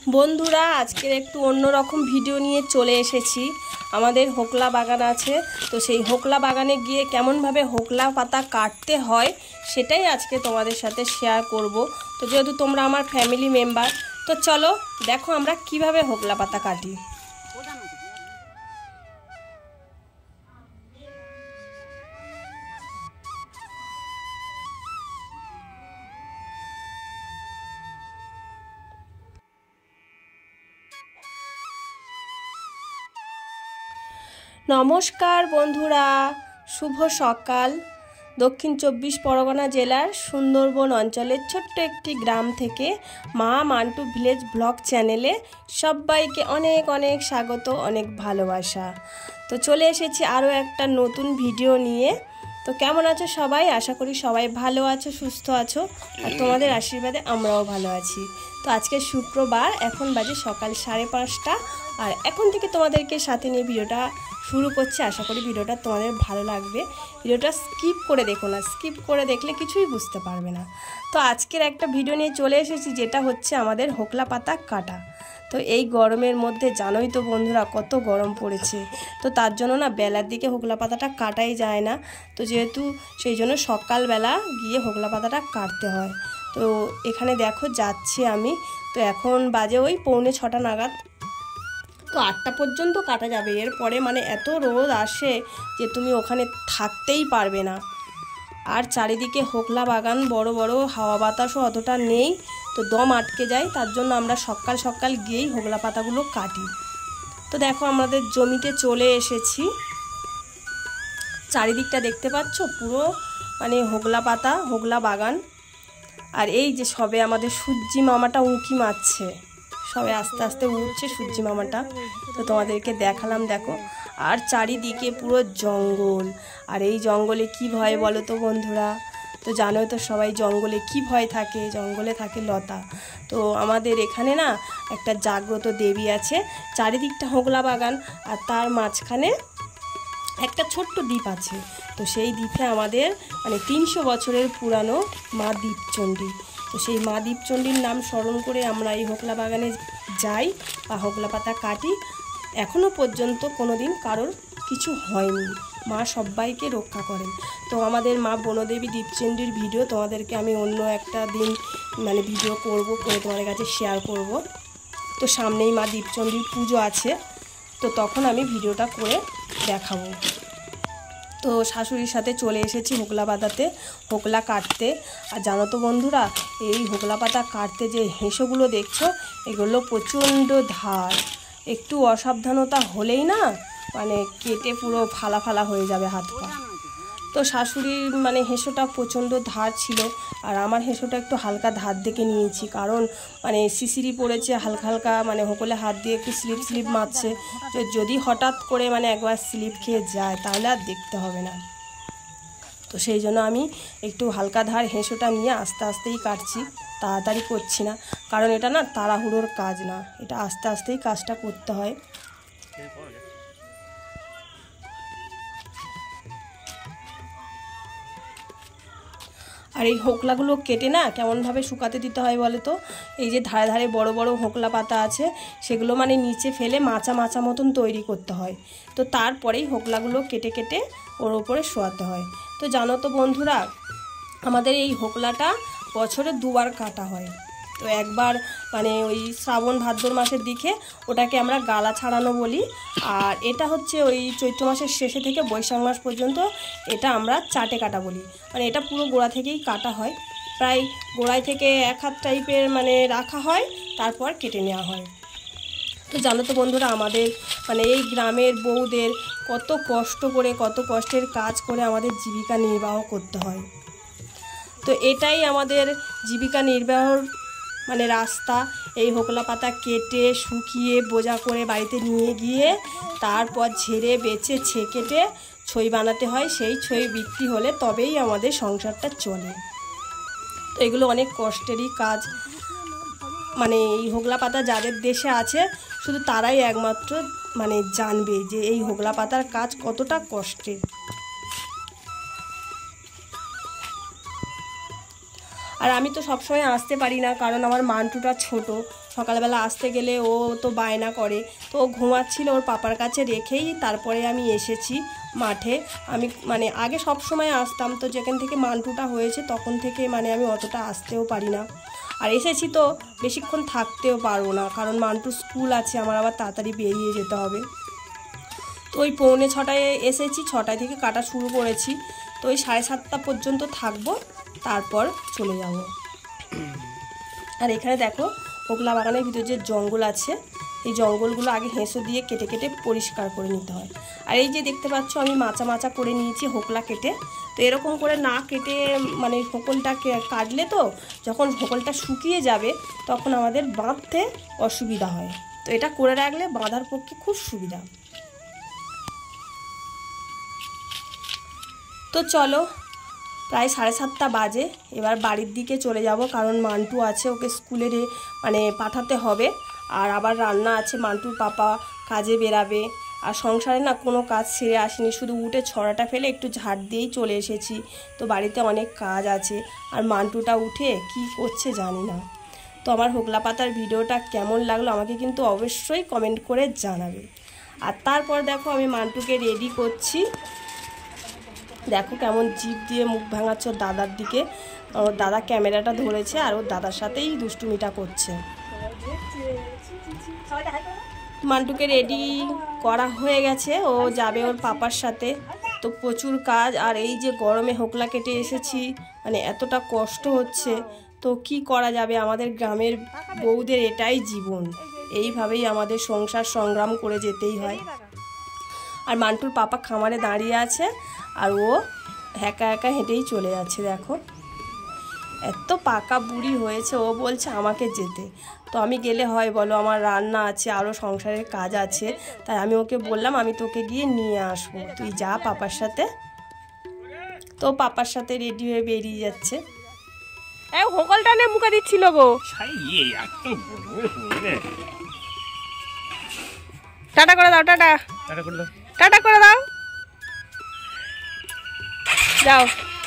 বন্ধুরা আজকের একটু অন্যরকম ভিডিও নিয়ে চলে এসেছি। আমাদের হোকলা বাগান আছে, তো সেই হোকলা বাগানে গিয়ে কেমনভাবে হোকলা পাতা কাটতে হয় সেটাই আজকে তোমাদের সাথে শেয়ার করব। তো যেহেতু তোমরা আমার ফ্যামিলি মেম্বার, তো চলো দেখো আমরা কিভাবে হোকলা পাতা কাটি। নমস্কার বন্ধুরা, শুভ সকাল। দক্ষিণ 24 পরগনা জেলার সুন্দরবন অঞ্চলের ছোট্ট একটি গ্রাম থেকে মা মান্টু ভিলেজ ব্লগ চ্যানেলে সবাইকে অনেক অনেক স্বাগত, অনেক ভালোবাসা। তো চলে এসেছি আরও একটা নতুন ভিডিও নিয়ে। তো কেমন আছো সবাই? আশা করি সবাই ভালো আছো, সুস্থ আছো, আর তোমাদের আশীর্বাদে আমরাও ভালো আছি। তো আজকে শুক্রবার, এখন বাজে সকাল 5:30, আর এখন থেকে তোমাদেরকে সাথে নিয়ে ভিডিওটা শুরু করছি। আশা করি ভিডিওটা তোমাদের ভালো লাগবে। ভিডিওটা স্কিপ করে দেখো না, স্কিপ করে দেখলে কিছুই বুঝতে পারবে না। তো আজকের একটা ভিডিও নিয়ে চলে এসেছি, যেটা হচ্ছে আমাদের হোকলা পাতা কাটা। তো এই গরমের মধ্যে জানোই তো বন্ধুরা কত গরম পড়েছে, তো তার জন্য না বেলার দিকে হোকলা পাতাটা কাটাই যায় না। তো যেহেতু সেই জন্য সকালবেলা গিয়ে হোকলা পাতাটা কাটতে হয়। তো এখানে দেখো যাচ্ছি আমি। তো এখন বাজে ওই 6:45 নাগাদ। তো 8টা পর্যন্ত কাটা যাবে, এরপরে মানে এত রোদ আসে যে তুমি ওখানে থাকতেই পারবে না। আর চারিদিকে হোকলা বাগান, বড় বড়, হাওয়া বাতাসও অতটা নেই, তো দম আটকে যায়। তার জন্য আমরা সকাল সকাল গিয়েই হোকলা পাতাগুলো কাটি। তো দেখো আমাদের জমিতে চলে এসেছি। চারিদিকটা দেখতে পাচ্ছ, পুরো মানে হোকলা পাতা, হোকলা বাগান। আর এই যে সবে আমাদের সূর্যি মামাটা উঁকি মারছে, সবে আস্তে আস্তে উঠছে সূর্যি মামাটা। তো তোমাদেরকে দেখালাম, দেখো। আর চারিদিকে পুরো জঙ্গল। আর এই জঙ্গলে কি ভয় বলো তো বন্ধুরা? তো জানোই তো সবাই জঙ্গলে কি ভয় থাকে, জঙ্গলে থাকে লতা। তো আমাদের এখানে না একটা জাগ্রত দেবী আছে। চারিদিকটা হোকলা বাগান, আর তার মাঝখানে একটা ছোট্ট দ্বীপ আছে। তো সেই দ্বীপে আমাদের মানে 300 বছরের পুরানো মা দ্বীপচণ্ডী। তো সেই মা দ্বীপচণ্ডীর নাম স্মরণ করে আমরা এই হোকলা বাগানে যাই বা হোকলা পাতা কাটি। এখনও পর্যন্ত কোনো দিন কারোর কিছু হয়নি, মা সবাইকে রক্ষা করেন। তো আমাদের মা বনদেবী দ্বীপচণ্ডীর ভিডিও তোমাদেরকে আমি অন্য একটা দিন মানে ভিডিও করব, করে তোমাদের কাছে শেয়ার করব। তো সামনেই মা দ্বীপচণ্ডীর পুজো আছে, তো তখন আমি ভিডিওটা করে দেখাবো। তো শাশুড়ির সাথে চলে এসেছি হোকলা পাতাতে হোকলা কাটতে। আর জানো তো বন্ধুরা, এই হোকলা পাতা কাটতে যে হেঁসোগুলো দেখছো, এগুলো প্রচণ্ড ধার। একটু অসাবধানতা হলেই না মানে কেটে পুরো ফালা ফালা হয়ে যাবে হাত পা। তো শাশুড়ির মানে হেঁসোটা প্রচণ্ড ধার ছিল, আর আমার হেঁসোটা একটু হালকা ধার দেখে নিয়েছি, কারণ মানে শিশিরি পড়েছে হালকা হালকা, মানে হোকলে হাত দিয়ে একটু স্লিপ স্লিপ মারছে। তো যদি হঠাৎ করে মানে একবার স্লিপ খেয়ে যায় তাহলে আর দেখতে হবে না। তো সেই জন্য আমি একটু হালকা ধার হেঁসোটা নিয়ে আস্তে আস্তেই কাটছি, তাড়াতাড়ি করছি না, কারণ এটা না তাড়াহুড়োর কাজ না, এটা আস্তে আস্তেই কাজটা করতে হয়। আর এই হোকলাগুলো কেটে না কেমনভাবে শুকাতে দিতে হয় বলো তো? এই যে ধারে ধারে বড় বড় হোকলা পাতা আছে, সেগুলো মানে নিচে ফেলে মাচা মাচা মতন তৈরি করতে হয়। তো তারপরেই হোকলাগুলো কেটে কেটে ওর ওপরে শোয়াতে হয়। তো জানো তো বন্ধুরা, আমাদের এই হোকলাটা বছরে 2বার কাটা হয়। তো একবার মানে ওই শ্রাবণ ভাদ্র মাসের দিকে, ওটাকে আমরা গালা ছাড়ানো বলি। আর এটা হচ্ছে ওই চৈত্র মাসের শেষে থেকে বৈশাখ মাস পর্যন্ত, এটা আমরা চাটে কাটা বলি। মানে এটা পুরো গোড়া থেকেই কাটা হয়, প্রায় গোড়ায় থেকে 1 হাত টাইপের মানে রাখা হয়, তারপর কেটে নেওয়া হয়। তো জানো তো বন্ধুরা, আমাদের মানে এই গ্রামের বউদের কত কষ্ট করে, কত কষ্টের কাজ করে আমাদের জীবিকা নির্বাহ করতে হয়। তো এটাই আমাদের জীবিকা নির্বাহর মানে রাস্তা। এই হোকলা পাতা কেটে শুকিয়ে বোঝা করে বাড়িতে নিয়ে গিয়ে তারপর ঝেড়ে বেচে ছেঁকেটে ছই বানাতে হয়। সেই ছই বিক্রি হলে তবেই আমাদের সংসারটা চলে। তো এগুলো অনেক কষ্টেরই কাজ। মানে এই হোকলা পাতা যাদের দেশে আছে শুধু তারাই একমাত্র মানে জানবে যে এই হোকলা পাতার কাজ কতটা কষ্টের। আর আমি তো সবসময় আসতে পারি না, কারণ আমার মান্টুটা ছোট, সকালবেলা আসতে গেলে ও তো বায়না করে, তো ও ঘুমাচ্ছিল, ওর পাপার কাছে রেখেই তারপরে আমি এসেছি মাঠে। আমি মানে আগে সব সময় আসতাম, তো যেখান থেকে মান্টুটা হয়েছে তখন থেকে মানে আমি অতটা আসতেও পারি না। আর এসেছি তো বেশিক্ষণ থাকতেও পারবো না, কারণ মান্টু স্কুল আছে, আমার আবার তাড়াতাড়ি বেরিয়ে যেতে হবে। তো ওই 6:45 এসেছি, 6টায় থেকে কাটা শুরু করেছি, তো ওই 7:30 পর্যন্ত থাকবো, তারপর চলে যাব। আর এখানে দেখো হোগলা বাগানের ভিতরে যে জঙ্গল আছে, এই জঙ্গলগুলো আগে হেঁসো দিয়ে কেটে কেটে পরিষ্কার করে নিতে হয়। আর এই যে দেখতে পাচ্ছ আমি মাচা মাচা করে নিয়েছি হোগলা কেটে। তো এরকম করে না কেটে মানে হোগলটা কাটলে তো যখন হোগলটা শুকিয়ে যাবে তখন আমাদের বাঁধতে অসুবিধা হয়, তো এটা করে রাখলে বাঁধার পক্ষে খুব সুবিধা। তো চলো, প্রায় 7:30 বাজে, এবার বাড়ির দিকে চলে যাব, কারণ মান্টু আছে, ওকে স্কুলে মানে পাঠাতে হবে। আর আবার রান্না আছে, মান্টুর পাপা কাজে বেরাবে। আর সংসারে না কোনো কাজ সেরে আসিনি, শুধু উঠে ছড়াটা ফেলে একটু ঝাড় দিয়েই চলে এসেছি। তো বাড়িতে অনেক কাজ আছে, আর মান্টুটা উঠে কি করছে জানি না। তো আমার হোগলা পাতার ভিডিওটা কেমন লাগলো আমাকে কিন্তু অবশ্যই কমেন্ট করে জানাবে। আর তারপর দেখো আমি মান্টুকে রেডি করছি। দেখো কেমন জিভ দিয়ে মুখ ভাঙাচ্ছে ওর দাদার দিকে, ওর দাদা ক্যামেরাটা ধরেছে আর ওর দাদার সাথেই দুষ্টুমিটা করছে। মান্টুকে রেডি করা হয়ে গেছে, ও যাবে ওর পাপার সাথে। তো প্রচুর কাজ, আর এই যে গরমে হোগলা কেটে এসেছি, মানে এতটা কষ্ট হচ্ছে, তো কি করা যাবে, আমাদের গ্রামের বউদের এটাই জীবন, এইভাবেই আমাদের সংসার সংগ্রাম করে যেতেই হয়। আর মান্টুর পাপা খামারে দাঁড়িয়ে আছে, আর ও একা একা হেঁটেই চলে যাচ্ছে। দেখো এত পাকা বুড়ি হয়েছে, ও বলছে আমাকে যেতে। তো আমি গেলে হয় বলো, আমার রান্না আছে, আরও সংসারের কাজ আছে, তাই আমি ওকে বললাম আমি তোকে গিয়ে নিয়ে আসবো, তুই যা পাপার সাথে। তো পাপার সাথে রেডি হয়ে বেরিয়ে যাচ্ছে। হোগলটা নিয়ে মুখে দিচ্ছিল গো। টাটা করে দাও, টাটা টাটা করে দাও, যাও।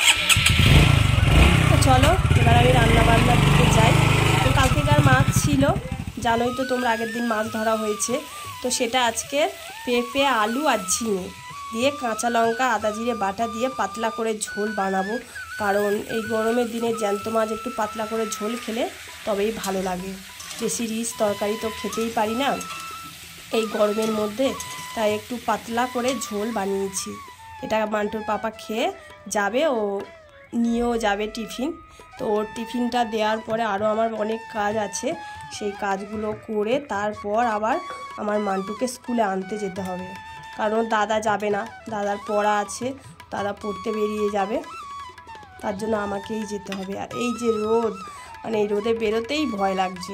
তো চলো এবার আমি রান্না বান্নার দিকে যাই। তো কালকেকার মাছ ছিল, জানোই তো তোমরা, আগের দিন মাছ ধরা হয়েছে, তো সেটা আজকে পেঁপে আলু আর ঝিঙে দিয়ে কাঁচা লঙ্কা আদা জিরে বাটা দিয়ে পাতলা করে ঝোল বানাবো, কারণ এই গরমের দিনে জ্যান্ত মাছ একটু পাতলা করে ঝোল খেলে তবেই ভালো লাগে। বেশি রিচ তরকারি তো খেতেই পারি না এই গরমের মধ্যে, তাই একটু পাতলা করে ঝোল বানিয়েছি। এটা মান্টুর পাপা খেয়ে যাবে, ও নিয়েও যাবে টিফিন। তো ওর টিফিনটা দেওয়ার পরে আরও আমার অনেক কাজ আছে, সেই কাজগুলো করে তারপর আবার আমার মান্টুকে স্কুলে আনতে যেতে হবে, কারণ দাদা যাবে না, দাদার পড়া আছে, দাদা পড়তে বেরিয়ে যাবে, তার জন্য আমাকেই যেতে হবে। আর এই যে রোদ, মানে এই রোদে বেরোতেই ভয় লাগছে।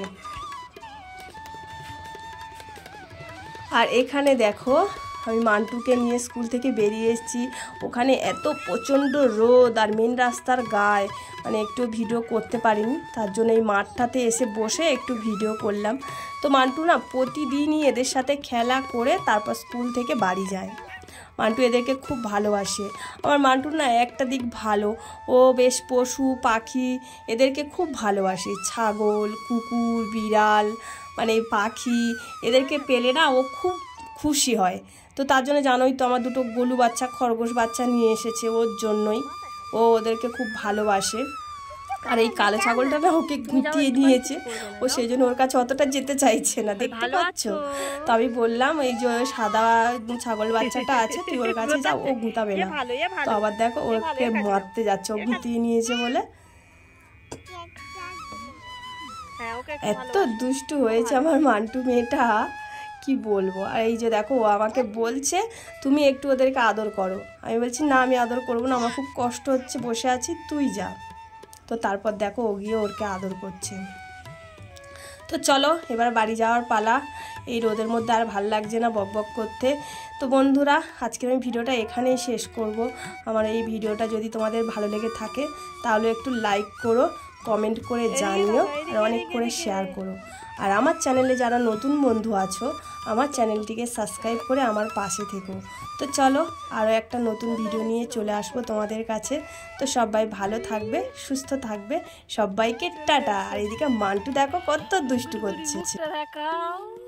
আর এখানে দেখো আমি মান্টুকে নিয়ে স্কুল থেকে বেরিয়ে এসেছি, ওখানে এত প্রচণ্ড রোদ, আর মেন রাস্তার গায়ে মানে একটু ভিডিও করতে পারিনি, তার জন্য এই মাঠটাতে এসে বসে একটু ভিডিও করলাম। তো মান্টু না প্রতিদিনই এদের সাথে খেলা করে তারপর স্কুল থেকে বাড়ি যায়। মান্টু এদেরকে খুব ভালোবাসে। আমার মান্টুর না একটা দিক ভালো, ও বেশ পশু পাখি এদেরকে খুব ভালোবাসে, ছাগল কুকুর বিড়াল মানে পাখি এদেরকে পেলে না ও খুব খুশি হয়। তো তার জন্য জানোই তো আমার দুটো গলু বাচ্চা খরগোশ বাচ্চা নিয়ে এসেছে, ওর জন্যই ও ওদেরকে খুব ভালোবাসে। আর এই কালো ছাগলটা না ওকে গুটিয়ে নিয়েছে, ও সেই জন্য ওর কাছে অতটা যেতে চাইছে না, দেখতে পাচ্ছ। তো আমি বললাম এই যে সাদা ছাগল বাচ্চাটা আছে তুই ওর কাছে যাও, ও গুতাবে না। তো আবার দেখো ওকে মারতে যাচ্ছে, ও গুটিয়ে নিয়েছে বলে। এত দুষ্টু হয়েছে আমার মান্টু মেয়েটা, কি বলবো। আর এই যে দেখো ও আমাকে বলছে তুমি একটু ওদেরকে আদর করো, আমি বলছি না আমি আদর করবো না, আমার খুব কষ্ট হচ্ছে, বসে আছি তুই যা। তো তারপর দেখো ও গিয়ে ওরকে আদর করছে। তো চলো এবার বাড়ি যাওয়ার পালা, এই রোদের মধ্যে আর ভাল লাগছে না বকবক করতে। তো বন্ধুরা আজকের আমি ভিডিওটা এখানেই শেষ করব। আমার এই ভিডিওটা যদি তোমাদের ভালো লেগে থাকে তাহলে একটু লাইক করো, কমেন্ট করে জানিও, আর অনেক করে শেয়ার করো। আর আমার চ্যানেলে যারা নতুন বন্ধু আছো আমার চ্যানেলটিকে সাবস্ক্রাইব করে আমার পাশে থেকো। তো চলো আরও একটা নতুন ভিডিও নিয়ে চলে আসবো তোমাদের কাছে। তো সবাই ভালো থাকবে, সুস্থ থাকবে, সবাইকে টাটা। আর এদিকে মান্টু দেখো কত দুষ্টু করছে।